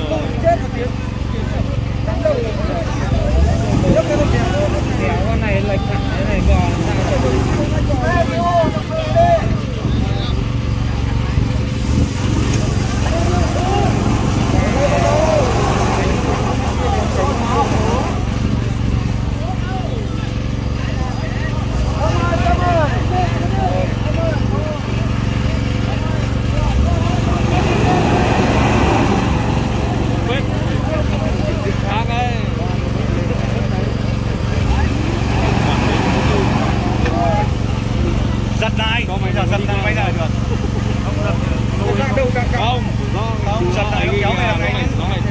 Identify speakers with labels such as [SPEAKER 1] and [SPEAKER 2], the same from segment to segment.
[SPEAKER 1] con này lệch hẳn cái này gò
[SPEAKER 2] giật lại, bây giờ giật lại bây giờ được. Không, giật lại kéo này.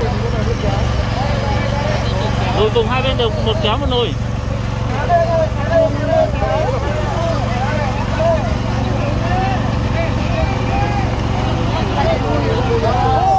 [SPEAKER 3] Rồi cùng hai bên đều một kéo một nồi.
[SPEAKER 4] Oh!